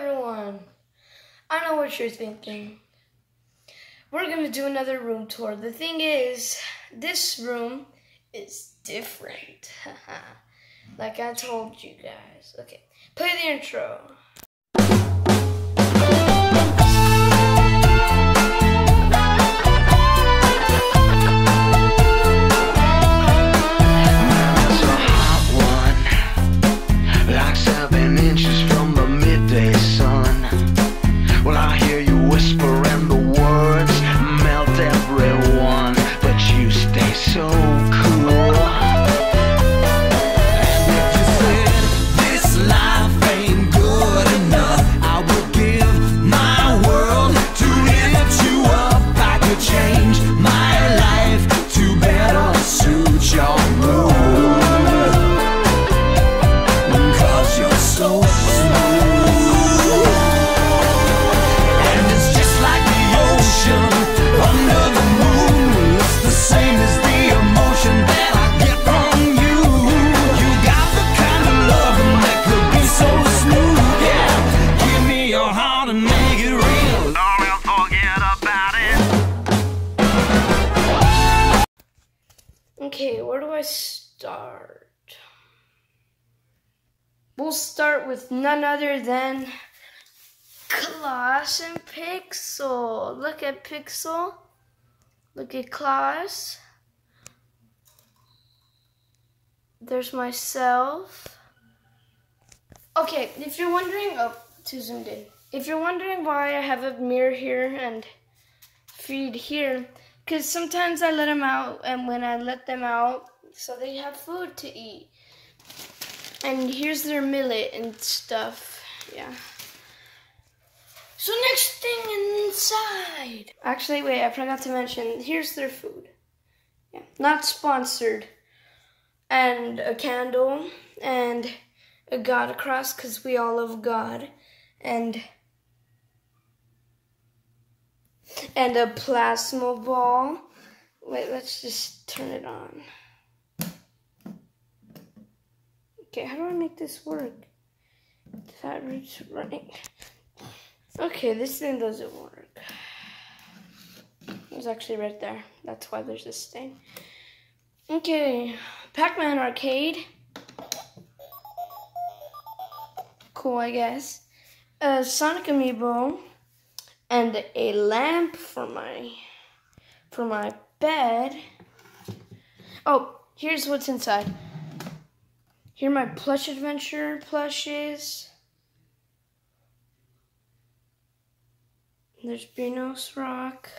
everyone. I know what you're thinking. We're gonna do another room tour. The thing is, this room is different. Like I told you guys. Okay, play the intro. Okay, where do I start? We'll start with none other than Klaus and Pixel. Look at Pixel. Look at Klaus. There's myself. Okay, if you're wondering, oh, too zoomed in. If you're wondering why I have a mirror here and feed here, because sometimes I let them out, and when I let them out, so they have food to eat. And here's their millet and stuff, yeah. So next thing inside. Actually, wait, I forgot to mention, here's their food. Yeah, not sponsored. And a candle, and a God cross, because we all love God. And a plasma ball. Wait, let's just turn it on. Okay, how do I make this work? That root's running. Okay, this thing doesn't work. It was actually right there. That's why there's this stain. Okay, Pac-Man arcade. Cool, I guess. A Sonic amiibo. And a lamp for my bed. Oh, here's what's inside. Here are my Plush Adventure plushes. There's Benos Rock.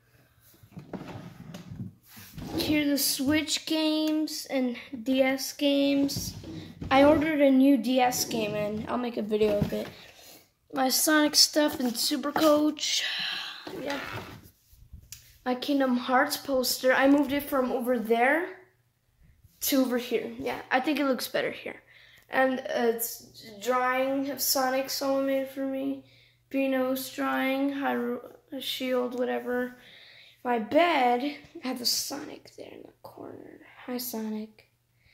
Here are the Switch games and DS games. I ordered a new DS game and I'll make a video of it. My Sonic stuff and Super Coach. Yeah. My Kingdom Hearts poster. I moved it from over there to over here. Yeah, I think it looks better here. And it's drawing of Sonic someone made for me. Benos drawing, Shield, whatever. My bed, I have a Sonic there in the corner. Hi, Sonic.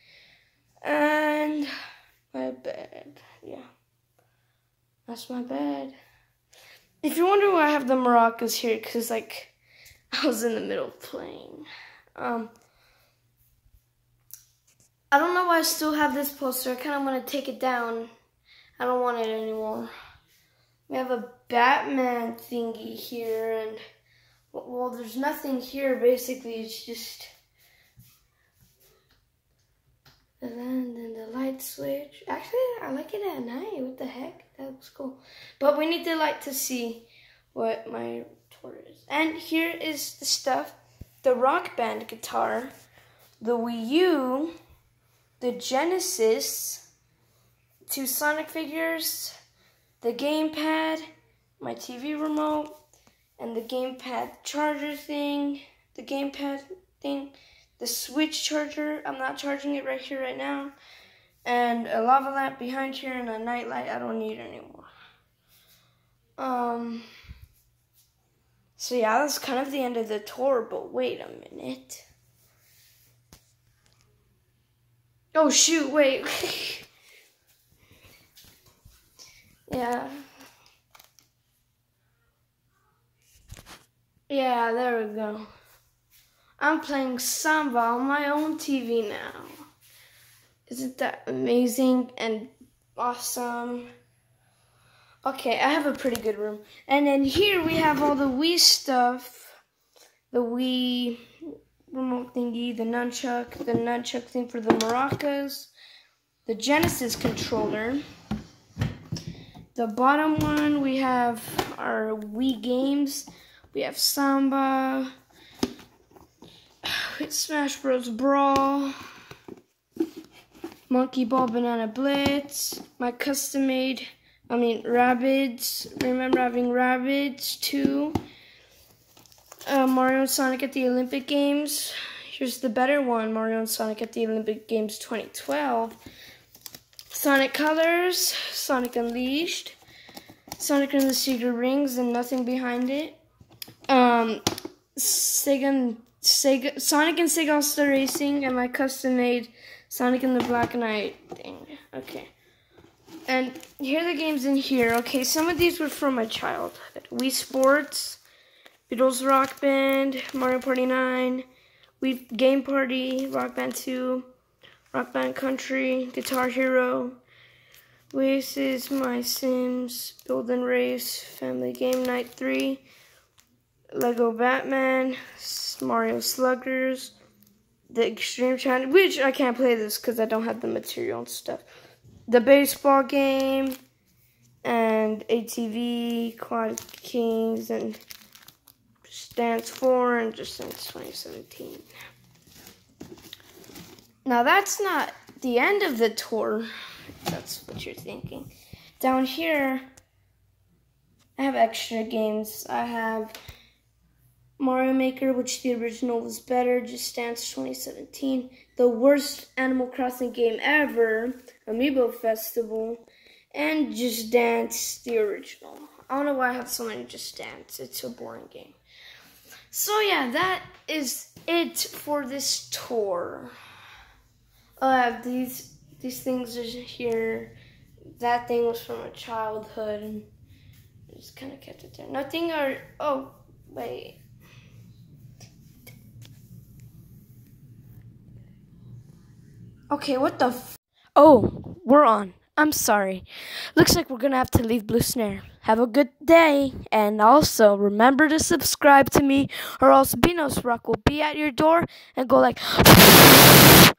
And my bed, yeah. That's my bed. If you're wondering why I have the maracas here, because like I was in the middle of playing. I don't know why I still have this poster. I kind of want to take it down. I don't want it anymore. We have a Batman thingy here, and well, there's nothing here. Basically, it's just. And then the light switch. Actually, I like it at night. What the heck? That looks cool. But we need the light to see what my tour is. And here is the stuff. The Rock Band guitar. The Wii U. The Genesis. 2 Sonic figures. The gamepad. My TV remote. And the gamepad charger thing. The gamepad thing. The Switch charger, I'm not charging it right here, right now. And a lava lamp behind here and a night light I don't need anymore. So yeah, that's kind of the end of the tour, but wait a minute. Oh shoot, wait. Yeah. Yeah, there we go. I'm playing Samba on my own TV now. Isn't that amazing and awesome? Okay, I have a pretty good room. And then here we have all the Wii stuff. The Wii remote thingy, the nunchuck thing for the maracas, the Genesis controller. The bottom one, we have our Wii games. We have Samba, Smash Bros. Brawl, Monkey Ball, Banana Blitz, my custom-made, Rabbids. Remember having Rabbids too. Mario and Sonic at the Olympic Games. Here's the better one, Mario and Sonic at the Olympic Games 2012. Sonic Colors, Sonic Unleashed, Sonic and the Secret Rings and nothing behind it. Sonic and Sega All-Star Racing and my custom-made Sonic and the Black Knight thing. Okay. And here are the games in here. Okay, some of these were from my childhood. Wii Sports, Beatles Rock Band, Mario Party 9, Wii Game Party, Rock Band 2, Rock Band Country, Guitar Hero, Oasis, My Sims, Build and Race, Family Game Night 3, Lego Batman, Mario Sluggers, the Extreme Challenge, which I can't play this because I don't have the material and stuff. The baseball game, and ATV, Quad Kings, and Just Dance 4, and Just Dance 2017. Now that's not the end of the tour, if that's what you're thinking. Down here, I have extra games. I have Mario Maker, which the original was better, Just Dance 2017, the worst Animal Crossing game ever, Amiibo Festival, and Just Dance, the original. I don't know why I have so many Just Dance. It's a boring game. So yeah, that is it for this tour. These things are here. That thing was from my childhood, and I just kind of kept it there. Nothing or, oh, wait. Okay, what the Oh, we're on. I'm sorry. Looks like we're gonna have to leave Blue Snare. Have a good day, and also remember to subscribe to me, or else Beanos Rock will be at your door and go like